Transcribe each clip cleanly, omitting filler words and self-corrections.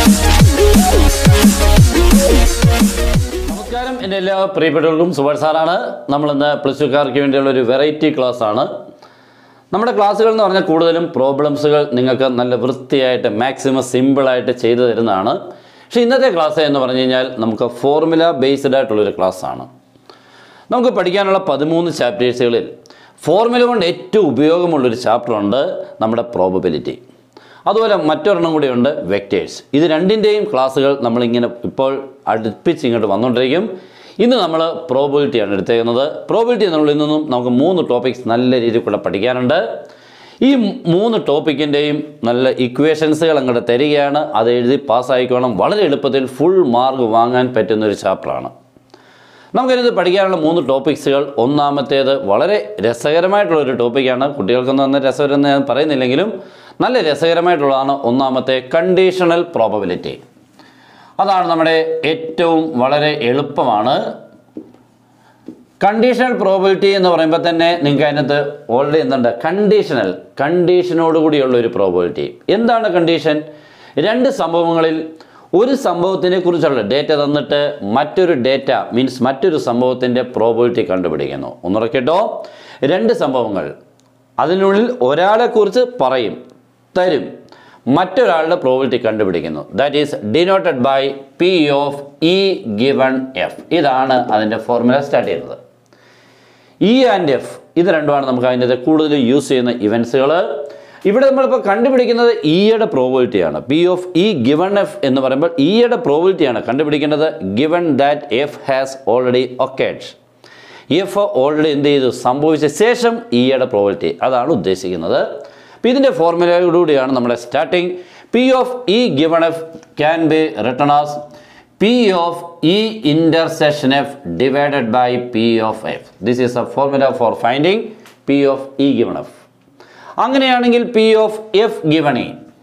നമസ്കാരം, എൻ്റെ എല്ലാ പ്രിയപ്പെട്ടവർക്കും സുഭാഷ് സാറാണ്. നമ്മളിന്ന് പ്ലസ് ടുക്കാർക്ക് വേണ്ടിയുള്ള ഒരു വെറൈറ്റി ക്ലാസ് ആണ്. നമ്മുടെ ക്ലാസ്സുകൾ എന്ന് പറഞ്ഞാൽ കൂടുതലും പ്രോബ്ലംസുകൾ നിങ്ങൾക്ക് നല്ല വൃത്തിയായിട്ട് മാക്സിമം സിമ്പിളായിട്ട് ചെയ്തു തരുന്നതാണ്. പക്ഷേ ഇന്നത്തെ ക്ലാസ് എന്ന് പറഞ്ഞു കഴിഞ്ഞാൽ നമുക്ക് ഫോർമുല ബേസ്ഡ് ആയിട്ടുള്ളൊരു ക്ലാസ്സാണ്. നമുക്ക് പഠിക്കാനുള്ള 13 ചാപ്റ്റേഴ്സുകളിൽ ഫോർമുല കൊണ്ട് ഏറ്റവും ഉപയോഗമുള്ളൊരു ചാപ്റ്ററുണ്ട് നമ്മുടെ പ്രോബബിലിറ്റി. അതുപോലെ മറ്റൊരെണ്ണം കൂടിയുണ്ട് വെക്റ്റേഴ്സ്. ഇത് രണ്ടിൻ്റെയും ക്ലാസ്സുകൾ നമ്മളിങ്ങനെ ഇപ്പോൾ അടുപ്പിച്ച് ഇങ്ങോട്ട് വന്നുകൊണ്ടിരിക്കും. ഇന്ന് നമ്മൾ പ്രോബബിലിറ്റിയാണ് എടുത്തേക്കുന്നത്. പ്രോബബിലിറ്റി എന്നുള്ളതിൽ നിന്നും നമുക്ക് 3 ടോപ്പിക്സ് നല്ല രീതിയിൽ കൂടെ പഠിക്കാനുണ്ട്. ഈ 3 ടോപ്പിക്കിൻ്റെയും നല്ല ഇക്വേഷൻസുകൾ അങ്ങോട്ട് തരികയാണ്. അത് എഴുതി പാസ്സായിക്കോണം. വളരെ എളുപ്പത്തിൽ ഫുൾ മാർക്ക് വാങ്ങാൻ പറ്റുന്നൊരു ചാപ്റ്ററാണ്. നമുക്കിത് പഠിക്കാനുള്ള 3 ടോപ്പിക്സുകൾ. ഒന്നാമത്തേത് വളരെ രസകരമായിട്ടുള്ളൊരു ടോപ്പിക്കാണ്. കുട്ടികൾക്കൊന്നും അന്ന് രസകരമെന്ന് ഞാൻ പറയുന്നില്ലെങ്കിലും നല്ല രസകരമായിട്ടുള്ളതാണ്. ഒന്നാമത്തെ കണ്ടീഷണൽ പ്രോബബിലിറ്റി. അതാണ് നമ്മുടെ ഏറ്റവും വളരെ എളുപ്പമാണ്. കണ്ടീഷണൽ പ്രോബബിലിറ്റി എന്ന് പറയുമ്പോൾ തന്നെ നിങ്ങൾക്ക് അതിനകത്ത് ഓൾറെഡി എന്തുണ്ട്? കണ്ടീഷനോട് കൂടിയുള്ള ഒരു പ്രോബബിലിറ്റി. എന്താണ് കണ്ടീഷൻ? 2 സംഭവങ്ങളിൽ ഒരു സംഭവത്തിനെ കുറിച്ചുള്ള ഡേറ്റ തന്നിട്ട് മറ്റൊരു സംഭവത്തിൻ്റെ പ്രോബബിലിറ്റി കണ്ടുപിടിക്കുന്നു. ഒന്നുറക്കേട്ടോ, 2 സംഭവങ്ങൾ, അതിനുള്ളിൽ ഒരാളെക്കുറിച്ച് തരും, മറ്റൊരാളുടെ പ്രോബബിലിറ്റി കണ്ടുപിടിക്കുന്നു. That is denoted by P of E given F. ഇതാണ് അതിൻ്റെ ഫോർമുല സ്റ്റാർട്ട് ചെയ്യുന്നത്. ഇ ആൻഡ് എഫ് ഇത് രണ്ടുമാണ് നമുക്ക് അതിൻ്റെ കൂടുതൽ യൂസ് ചെയ്യുന്ന ഇവൻസുകൾ. ഇവിടെ നമ്മളിപ്പോൾ കണ്ടുപിടിക്കുന്നത് ഇയുടെ പ്രോബബിലിറ്റിയാണ്. P of E given F എന്ന് പറയുമ്പോൾ ഇയുടെ പ്രോബബിലിറ്റിയാണ് കണ്ടുപിടിക്കേണ്ടത്. Given that F has already occurred. F already എന്ത് ചെയ്തു? സംഭവിച്ച ശേഷം ഇയുടെ പ്രോബബിലിറ്റി, അതാണ് ഉദ്ദേശിക്കുന്നത്. അപ്പോൾ ഇതിൻ്റെ ഫോർമുലയോടുകൂടിയാണ് നമ്മുടെ starting. P of E given F can be written as P of E intersection F divided by P of F. This is a formula for finding P of E given F. അങ്ങനെയാണെങ്കിൽ P of F given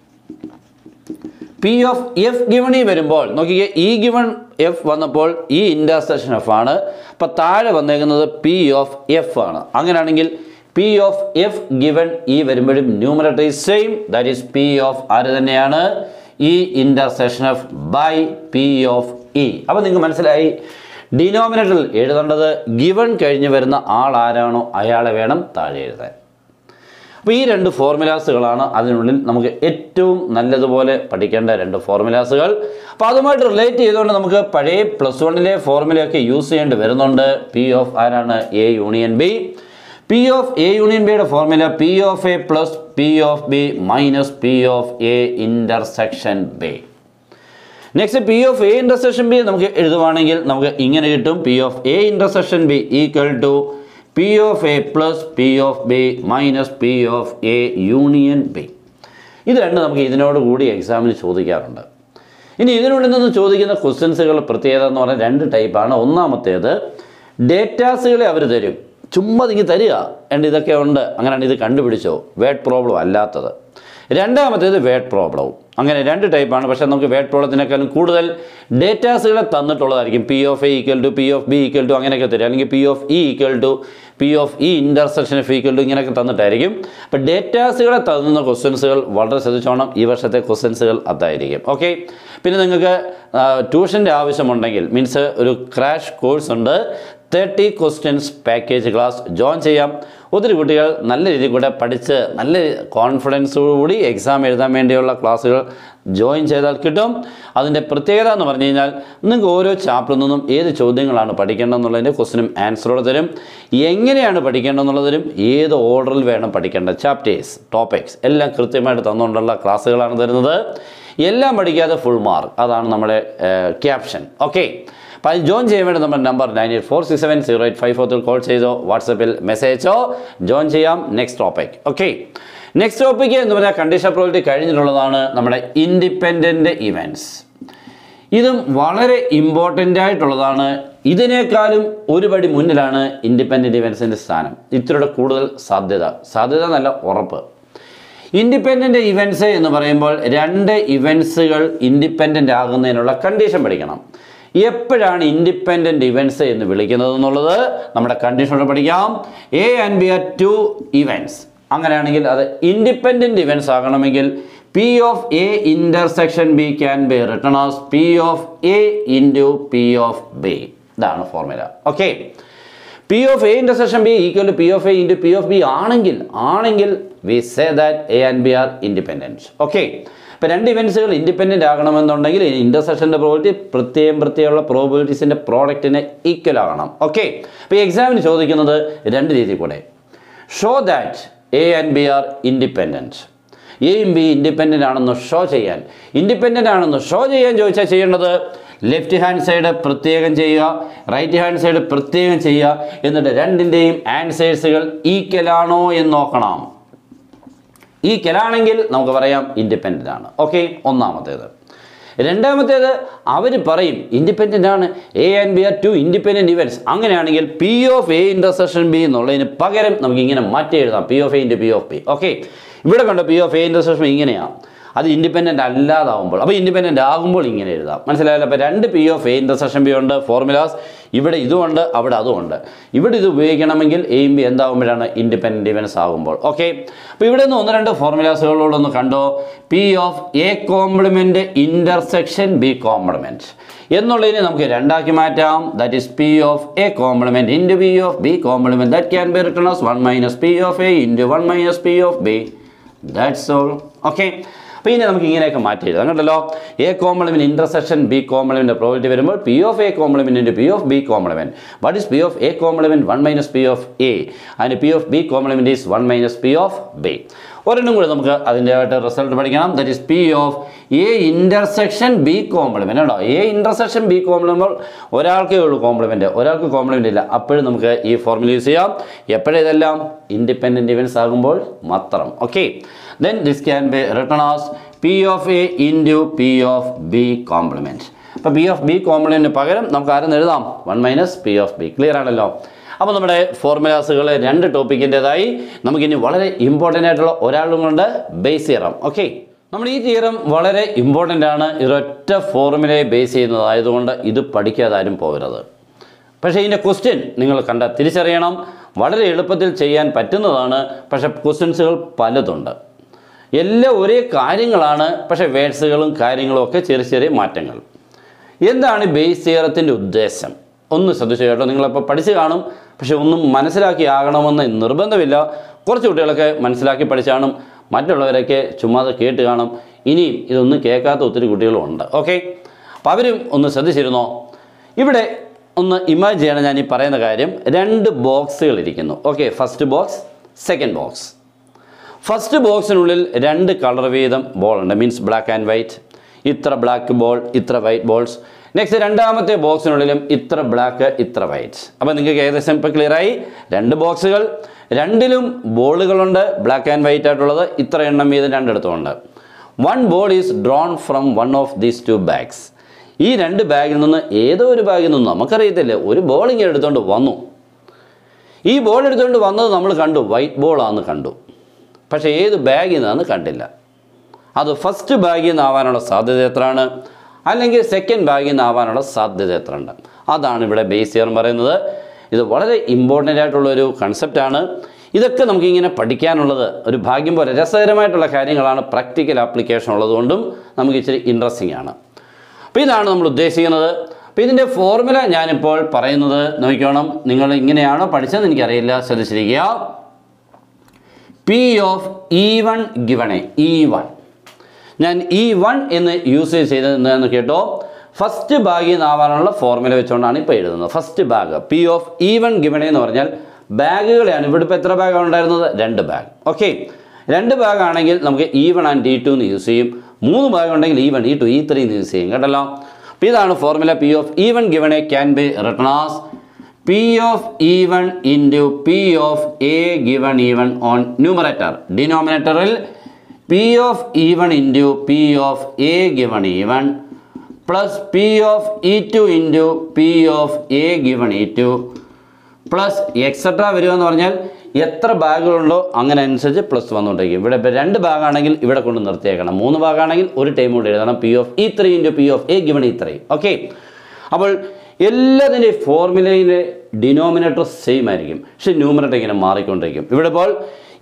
E വരുമ്പോൾ നോക്കിക്കേ, E given F വന്നപ്പോൾ E intersection F ആണ്. അപ്പോൾ താഴെ വന്നേക്കുന്നത് P of F ആണ്. അങ്ങനെയാണെങ്കിൽ P of F given E വരുമ്പോഴും numerator is same. That is P of ആര് തന്നെയാണ്? E intersection F by P of E. അപ്പോൾ നിങ്ങൾക്ക് മനസ്സിലായി, ഡിനോമിനേറ്ററിൽ എഴുതേണ്ടത് ഗിവൺ കഴിഞ്ഞ് വരുന്ന ആൾ ആരാണോ അയാളെ വേണം താഴെ എഴുതാൻ. അപ്പോൾ ഈ 2 ഫോർമുലാസുകളാണ് അതിനുള്ളിൽ നമുക്ക് ഏറ്റവും നല്ലതുപോലെ പഠിക്കേണ്ട 2 ഫോർമുലാസുകൾ. അപ്പോൾ അതുമായിട്ട് റിലേറ്റ് ചെയ്തുകൊണ്ട് നമുക്ക് പഴയ +1 ഫോർമുലയൊക്കെ യൂസ് ചെയ്യേണ്ടി വരുന്നുണ്ട്. പി ഓഫ് ആരാണ്? A union B. P of A union ബിയുടെ formula P of A plus P of B minus P of A intersection B. Next P of A intersection B നമുക്ക് എഴുതുവാണെങ്കിൽ നമുക്ക് ഇങ്ങനെ കിട്ടും. P of A intersection B equal to P of A plus P of B minus P of A union B. ഇത് രണ്ടും നമുക്ക് ഇതിനോട് കൂടി എക്സാമിന് ചോദിക്കാറുണ്ട്. ഇനി ഇതിനുള്ളിൽ നിന്ന് ചോദിക്കുന്ന ക്വസ്റ്റ്യൻസുകളുടെ പ്രത്യേകത എന്ന് പറഞ്ഞാൽ 2 ടൈപ്പാണ്. ഒന്നാമത്തേത് ഡേറ്റാസുകളെ അവർ തരും, ചുമ്മാ ഇങ്ങനെ തരിക, and ഇതൊക്കെ ഉണ്ട്, അങ്ങനെയാണ് ഇത് കണ്ടുപിടിച്ചോ, വേർഡ് പ്രോബ്ലം അല്ലാത്തത്. രണ്ടാമത്തേത് വേർഡ് പ്രോബ്ലവും. അങ്ങനെ 2 ടൈപ്പാണ്. പക്ഷേ നമുക്ക് വേർഡ് പ്രോബ്ലത്തിനേക്കാളും കൂടുതൽ ഡേറ്റാസുകളെ തന്നിട്ടുള്ളതായിരിക്കും. P of A equal to P of B equal to അങ്ങനെയൊക്കെ തരും. അല്ലെങ്കിൽ P of E equal to P of E intersection F equal to ഇങ്ങനെയൊക്കെ തന്നിട്ടായിരിക്കും. അപ്പോൾ ഡേറ്റാസുകളെ തന്നുന്ന ക്വസ്റ്റ്യൻസുകൾ വളരെ ശ്രദ്ധിച്ചോണം. ഈ വർഷത്തെ ക്വസ്റ്റ്യൻസുകൾ അതായിരിക്കും. ഓക്കെ. പിന്നെ നിങ്ങൾക്ക് ട്യൂഷൻ്റെ ആവശ്യമുണ്ടെങ്കിൽ, മീൻസ് ഒരു ക്രാഷ് കോഴ്സ് ഉണ്ട്, 30 ക്വസ്റ്റ്യൻസ് പാക്കേജ് ക്ലാസ് ജോയിൻ ചെയ്യാം. ഒത്തിരി കുട്ടികൾ നല്ല രീതിയിൽ കൂടെ പഠിച്ച് നല്ല കോൺഫിഡൻസോടുകൂടി എക്സാം എഴുതാൻ വേണ്ടിയുള്ള ക്ലാസ്സുകൾ ജോയിൻ ചെയ്താൽ കിട്ടും. അതിൻ്റെ പ്രത്യേകത എന്ന് പറഞ്ഞു കഴിഞ്ഞാൽ നിങ്ങൾക്ക് ഓരോ ചാപ്റ്ററിൽ നിന്നും ഏത് ചോദ്യങ്ങളാണ് പഠിക്കേണ്ടതെന്നുള്ളതിൻ്റെ ക്വസ്റ്റിനും ആൻസറോടെ തരും. എങ്ങനെയാണ് പഠിക്കേണ്ടതെന്നുള്ളതിനും ഏത് ഓർഡറിൽ വേണം പഠിക്കേണ്ട ചാപ്റ്റേഴ്സ്, ടോപ്പിക്സ് എല്ലാം കൃത്യമായിട്ട് തന്നുകൊണ്ടുള്ള ക്ലാസ്സുകളാണ് തരുന്നത്. എല്ലാം പഠിക്കാതെ ഫുൾ മാർക്ക്, അതാണ് നമ്മുടെ ക്യാപ്ഷൻ. ഓക്കെ. അപ്പോൾ അത് ജോയിൻ ചെയ്യാൻ വേണ്ടി നമ്മുടെ നമ്പർ 9846708543 കോൾ ചെയ്തോ, വാട്സപ്പിൽ മെസ്സേജോ ജോയിൻ ചെയ്യാം. Next topic. Okay. Next topic എന്ന് പറഞ്ഞാൽ കണ്ടീഷൻ പ്രോബബിലിറ്റി കഴിഞ്ഞിട്ടുള്ളതാണ് നമ്മുടെ ഇൻഡിപെൻഡൻറ്റ് ഇവൻറ്റ്സ്. ഇതും വളരെ ഇമ്പോർട്ടൻ്റ് ആയിട്ടുള്ളതാണ്. ഇതിനേക്കാളും ഒരുപടി മുന്നിലാണ് ഇൻഡിപെൻഡൻറ്റ് ഇവൻറ്റ്സിൻ്റെ സ്ഥാനം. ഇത്തിരിയുടെ കൂടുതൽ സാധ്യത നല്ല ഉറപ്പ്. ഇൻഡിപെൻഡൻറ്റ് ഇവൻറ്റ്സ് എന്ന് പറയുമ്പോൾ 2 ഇവൻറ്റ്സുകൾ ഇൻഡിപെൻഡൻ്റ് ആകുന്നതിനുള്ള കണ്ടീഷൻ പഠിക്കണം. എപ്പോഴാണ് ഇൻഡിപെൻഡൻറ്റ് ഇവൻറ്റ്സ് എന്ന് വിളിക്കുന്നത് എന്നുള്ളത് നമ്മുടെ കണ്ടീഷനോട് പഠിക്കാം. A and B are 2 events. അങ്ങനെയാണെങ്കിൽ അത് ഇൻഡിപെൻഡൻറ്റ് ഇവൻറ്റ്സ് ആകണമെങ്കിൽ P of A intersection B can be written as P of A into P of B. ഇതാണ് formula. Okay, P of A intersection B equal to P of A into P of B ആണെങ്കിൽ we say that A and B are independent. Okay, ഇപ്പോൾ രണ്ട് ഇവൻസുകൾ independent ആകണമെന്നുണ്ടെങ്കിൽ ഇൻ്റർസെക്ഷൻ്റെ probability പ്രത്യേകമുള്ള പ്രോബിലിറ്റീസിൻ്റെ പ്രോഡക്റ്റിന് ഈക്വൽ ആകണം. ഓക്കെ, അപ്പോൾ ഈ എക്സാമിന് ചോദിക്കുന്നത് രണ്ട് രീതിയിൽ കൂടെ. Show that A and B are independent. എയും ബി ഇൻഡിപെൻഡൻ്റ് ആണെന്ന് ഷോ ചെയ്യാൻ ചോദിച്ചാൽ ചെയ്യേണ്ടത് ലെഫ്റ്റ് ഹാൻഡ് സൈഡ് പ്രത്യേകം ചെയ്യുക, റൈറ്റ് ഹാൻഡ് സൈഡ് പ്രത്യേകം ചെയ്യുക, എന്നിട്ട് രണ്ടിൻ്റെയും ആൻസേഴ്സുകൾ ഈക്വൽ ആണോ എന്ന് നോക്കണം. ഈക്വൽ ആണെങ്കിൽ നമുക്ക് പറയാം ഇൻഡിപെൻഡൻ്റ് ആണ്. ഓക്കെ, ഒന്നാമത്തേത്. രണ്ടാമത്തേത് അവർ പറയും ഇൻഡിപെൻഡൻ്റ് ആണ്, A and B are two independent events. അങ്ങനെയാണെങ്കിൽ P of A intersection B എന്നുള്ളതിന് പകരം നമുക്ക് ഇങ്ങനെ മാറ്റി എഴുതാം, P of A into P of B. Okay, ഇവിടെ കണ്ട പി ഓഫ് എ ഇൻ്റർസെക്ഷൻ ഇങ്ങനെയാണ്, അത് ഇൻഡിപെൻഡൻ്റ് അല്ലാതാവുമ്പോൾ, അപ്പോൾ ഇൻഡിപെൻഡൻ്റ് ആകുമ്പോൾ ഇങ്ങനെ എഴുതാം. മനസ്സിലായല്ലോ? അപ്പോൾ രണ്ട് P of A intersection B ഉണ്ട് ഫോർമുലാസ്. ഇവിടെ ഇതുമുണ്ട്, അവിടെ അതുമുണ്ട്. ഇവിടെ ഇത് ഉപയോഗിക്കണമെങ്കിൽ എയും ബി എന്താകുമ്പോഴാണ് ഇൻഡിപെൻഡൻറ്റ് ഇവൻസ് ആകുമ്പോൾ. ഓക്കെ, അപ്പോൾ ഇവിടെ നിന്ന് ഒന്ന് രണ്ട് ഫോർമുലാസുകളോടൊന്ന് കണ്ടോ. P of A complement intersection B complement എന്നുള്ളതിനെ നമുക്ക് രണ്ടാക്കി മാറ്റാം. That is P of A complement into P of B complement. That can be written as 1 minus P of A into 1 minus P of B. That's all. Okay, അപ്പോൾ ഇനി നമുക്ക് ഇങ്ങനെയൊക്കെ മാറ്റി എഴുതാം. കണ്ടല്ലോ, A complement intersection B complement probability വരുമ്പോൾ P of A complement into P of B complement. What is P of A complement? 1 minus P of A and P of B complement is 1 minus P of B. ഒരെണ്ണം കൂടെ നമുക്ക് അതിൻ്റെതായിട്ട് result പഠിക്കണം. That is P of A intersection B complement. കേട്ടോ, A intersection B complement ഒരാൾക്കേ ഉള്ളൂ compliment, ഒരാൾക്ക് compliment ഇല്ല. അപ്പോഴും നമുക്ക് ഈ ഫോർമുല യൂസ് ചെയ്യാം. എപ്പോഴും ഇതെല്ലാം ഇൻഡിപെൻഡൻറ്റ് ഇവൻസ് ആകുമ്പോൾ മാത്രം. Okay, then this can be written as P of A into P of B complement. അപ്പോൾ P of B complement പകരം നമുക്ക് ആരെന്ന് എഴുതാം? 1 minus P of B. Clear ആണല്ലോ? അപ്പോൾ നമ്മുടെ ഫോർമുലാസുകൾ രണ്ട് ടോപ്പിക്കിൻ്റെതായി നമുക്കിനി വളരെ ഇമ്പോർട്ടൻ്റ് ആയിട്ടുള്ള ഒരാളും കൊണ്ട് ബേസ് തിയറം. ഓക്കെ, നമ്മൾ ഈ തിയറം വളരെ ഇമ്പോർട്ടൻ്റ് ആണ്. ഇതൊറ്റ ഫോർമുലയെ ബേസ് ചെയ്യുന്നതായതുകൊണ്ട് ഇത് പഠിക്കാതെ ആരും പോകരുത്. പക്ഷേ ഇതിൻ്റെ ക്വസ്റ്റ്യൻ നിങ്ങൾ തിരിച്ചറിയണം. വളരെ എളുപ്പത്തിൽ ചെയ്യാൻ പറ്റുന്നതാണ്, പക്ഷേ ക്വസ്റ്റ്യൻസുകൾ പലതുണ്ട്. എല്ലാം ഒരേ കാര്യങ്ങളാണ്, പക്ഷേ വേർഡ്സുകളും കാര്യങ്ങളും ഒക്കെ ചെറിയ ചെറിയ മാറ്റങ്ങൾ. എന്താണ് ബേസ് തിയറത്തിൻ്റെ ഉദ്ദേശം? ഒന്ന് ശ്രദ്ധിച്ചു കേട്ടോ. നിങ്ങളിപ്പോൾ പഠിച്ച് കാണും, പക്ഷെ ഒന്നും മനസ്സിലാക്കി ആകണമെന്ന് നിർബന്ധമില്ല. കുറച്ച് കുട്ടികളൊക്കെ മനസ്സിലാക്കി പഠിച്ച് കാണും, മറ്റുള്ളവരൊക്കെ ചുമ്മാതെ കേട്ട് കാണും. ഇനിയും ഇതൊന്നും കേൾക്കാത്ത ഒത്തിരി കുട്ടികളും ഉണ്ട്. ഓക്കെ, അപ്പോൾ അവരും ഒന്ന് ശ്രദ്ധിച്ചിരുന്നോ? ഇവിടെ ഒന്ന് ഇമാജിൻ ചെയ്യണം ഞാൻ ഈ പറയുന്ന കാര്യം. രണ്ട് ബോക്സുകൾ ഇരിക്കുന്നു. Okay, first box, second box. First ബോക്സിനുള്ളിൽ രണ്ട് കളർ വീതം ബോൾ ഉണ്ട്, മീൻസ് ബ്ലാക്ക് ആൻഡ് വൈറ്റ്. ഇത്ര ബ്ലാക്ക് ബോൾ, ഇത്ര വൈറ്റ് ബോൾസ്. നെക്സ്റ്റ് രണ്ടാമത്തെ ബോക്സിനുള്ളിലും ഇത്ര ബ്ലാക്ക്, ഇത്ര വൈറ്റ്. അപ്പോൾ നിങ്ങൾക്ക് ഏകദേശം ഇപ്പോൾ ക്ലിയറായി. രണ്ട് ബോക്സുകൾ, രണ്ടിലും ബോളുകളുണ്ട്, ബ്ലാക്ക് ആൻഡ് വൈറ്റ് ആയിട്ടുള്ളത്. ഇത്ര എണ്ണം വീതം രണ്ടിടത്തുമുണ്ട്. 1 ball is drawn from 1 of these 2 bags. ഈ രണ്ട് ബാഗിൽ നിന്ന് ഏതോ ഒരു ബാഗിൽ നിന്ന് നമുക്കറിയത്തില്ല, ഒരു ബോൾ ഇങ്ങനെ എടുത്തുകൊണ്ട് വന്നു. ഈ ബോൾ എടുത്തുകൊണ്ട് വന്നത് നമ്മൾ കണ്ടു, വൈറ്റ് ബോളാണെന്ന് കണ്ടു. പക്ഷേ ഏത് ബാഗിൽ നിന്നാന്ന് കണ്ടില്ല. അത് ഫസ്റ്റ് ബാഗിൽ നിന്നാവാനുള്ള സാധ്യത എത്രയാണ്, അല്ലെങ്കിൽ സെക്കൻഡ് ബാഗിൽ നിന്നാവാനുള്ള സാധ്യത എത്ര ഉണ്ട്? അതാണ് ഇവിടെ ബേസ് തിയറം പറയുന്നത്. ഇത് വളരെ ഇമ്പോർട്ടൻ്റ് ആയിട്ടുള്ളൊരു കൺസെപ്റ്റാണ്. ഇതൊക്കെ നമുക്കിങ്ങനെ പഠിക്കാനുള്ളത് ഒരു ഭാഗ്യം പോലെ രസകരമായിട്ടുള്ള കാര്യങ്ങളാണ്. പ്രാക്ടിക്കൽ ആപ്ലിക്കേഷൻ ഉള്ളതുകൊണ്ടും നമുക്ക് ഇച്ചിരി ഇൻട്രസ്റ്റിംഗ് ആണ്. അപ്പോൾ ഇതാണ് നമ്മൾ ഉദ്ദേശിക്കുന്നത്. അപ്പോൾ ഇതിൻ്റെ ഫോർമുല ഞാനിപ്പോൾ പറയുന്നത് നോക്കിക്കോണം. നിങ്ങൾ ഇങ്ങനെയാണോ പഠിച്ചതെന്ന് എനിക്കറിയില്ല, ശ്രദ്ധിച്ചിരിക്കുക. P of E1 given A, E1 ഞാൻ E1 എന്ന് യൂസ് ചെയ്തത് എന്താണെന്ന് കേട്ടോ. ഫസ്റ്റ് ബാഗിൽ നിന്നാവാനുള്ള ഫോർമുല വെച്ചുകൊണ്ടാണ് ഇപ്പോൾ എഴുതുന്നത്. First bag P of E1 given A എന്ന് പറഞ്ഞാൽ ബാഗുകളെയാണ്. ഇവിടെ ഇപ്പോൾ എത്ര ബാഗാണ് ഉണ്ടായിരുന്നത്? 2 ബാഗ്. ഓക്കെ, 2 ബാഗാണെങ്കിൽ നമുക്ക് E1 ആൻഡ് E2 എന്ന് യൂസ് ചെയ്യും. 3 ബാഗ് ഉണ്ടെങ്കിൽ E1, E2, E3 എന്ന് യൂസ് ചെയ്യും. കേട്ടല്ലോ? അപ്പോൾ ഇതാണ് formula. P of E1 given A can be written as P of E1 into P of A given E1 on numerator. Denominatoril P of E1 into P of A given E1 plus P of E2 into P of A given E2 plus etc. വരുമെന്ന് പറഞ്ഞാൽ എത്ര ബാഗുകളുണ്ടോ അങ്ങനെ അനുസരിച്ച് plus വന്നുകൊണ്ടിരിക്കും. ഇവിടെ ഇപ്പോൾ 2 ബാഗാണെങ്കിൽ ഇവിടെ കൊണ്ട് നിർത്തിയേക്കണം. 3 ബാഗാണെങ്കിൽ ഒരു ടൈം കൊണ്ട് എഴുതണം. P of E3 into P of A given E3. Okay, അപ്പോൾ എല്ലാത്തിൻ്റെയും ഫോർമുലയിലെ ഡിനോമിനേറ്റർ സെയിം ആയിരിക്കും, പക്ഷേ ന്യൂമറേറ്റർ ഇങ്ങനെ മാറിക്കൊണ്ടിരിക്കും. ഇവിടെ ഇപ്പോൾ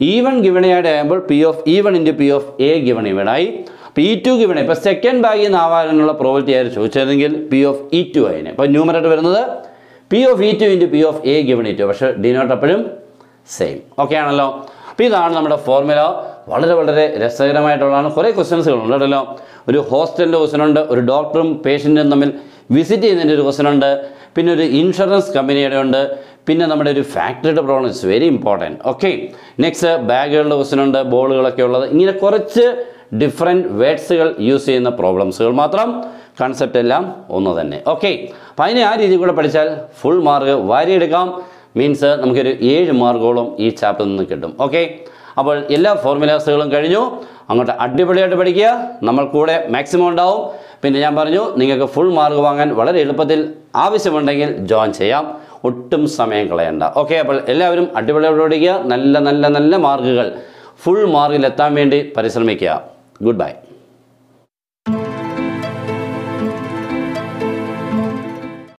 ഈവൺ ഗിവൺ ആയിട്ട് ആകുമ്പോൾ പി ഓഫ് ഇ1 into P of A given ഇവണായി. അപ്പോൾ ഇ2 ഗിവൺ ഇപ്പോൾ സെക്കൻഡ് ഭാഗിൽ നിന്ന് ആവാനുള്ള പ്രോബിലിറ്റി ആയിരുന്നു ചോദിച്ചതെങ്കിൽ പി ഓഫ് ഇ2 ആയിന്. അപ്പോൾ ന്യൂമറേറ്റർ വരുന്നത് പി ഓഫ് ഇ2 into P of A given ഇ2, പക്ഷേ ഡിനോട്ട് എപ്പോഴും സെയിം. ഓക്കെ ആണല്ലോ. അപ്പോൾ ഇതാണ് നമ്മുടെ ഫോർമുല. വളരെ വളരെ രസകരമായിട്ടുള്ളതാണ്. കുറേ ക്വസ്റ്റ്യൻസുകളുണ്ട് കേട്ടല്ലോ. ഒരു ഹോസ്റ്റലിൻ്റെ ക്വസ്റ്റ്യൻ ഉണ്ട്, ഒരു ഡോക്ടറും പേഷ്യൻറ്റും തമ്മിൽ വിസിറ്റ് ചെയ്യുന്നതിൻ്റെ ഒരു ക്വസ്റ്റ്യൻ ഉണ്ട്, പിന്നെ ഒരു ഇൻഷുറൻസ് കമ്പനിയുടെ ഉണ്ട്, പിന്നെ നമ്മുടെ ഒരു ഫാക്ടറിയുടെ problem it's very important. Okay, next ബാഗുകളുടെ ക്വസ്റ്റ്യൻ ഉണ്ട്, ബോളുകളൊക്കെ ഉള്ളത്. ഇങ്ങനെ കുറച്ച് ഡിഫറെൻറ്റ് വേർഡ്സുകൾ യൂസ് ചെയ്യുന്ന പ്രോബ്ലംസുകൾ മാത്രം, കൺസെപ്റ്റ് എല്ലാം ഒന്ന് തന്നെ. ഓക്കെ, അപ്പോൾ അതിനെ ആ രീതിയിൽ കൂടെ പഠിച്ചാൽ ഫുൾ മാർക്ക് വാരിയെടുക്കാം. മീൻസ് നമുക്കൊരു 7 മാർക്കോളം ഈ ചാപ്റ്ററിൽ നിന്ന് കിട്ടും. ഓക്കെ, അപ്പോൾ എല്ലാ ഫോർമുലാസുകളും കഴിഞ്ഞു. അങ്ങോട്ട് അടിപൊളിയായിട്ട് പഠിക്കുക. നമ്മൾ കൂടെ മാക്സിമം ഉണ്ടാവും. പിന്നെ ഞാൻ പറഞ്ഞു നിങ്ങൾക്ക് ഫുൾ മാർക്ക് വാങ്ങാൻ വളരെ എളുപ്പത്തിൽ ആവശ്യമുണ്ടെങ്കിൽ ജോയിൻ ചെയ്യാം. ഒട്ടും സമയം കളയണ്ട. ഓക്കെ, അപ്പോൾ എല്ലാവരും അടിപൊളിയായിട്ട് പഠിക്കുക. നല്ല നല്ല നല്ല മാർക്കുകൾ ഫുൾ മാർക്കിൽ എത്താൻ വേണ്ടി പരിശ്രമിക്കുക. Good bye.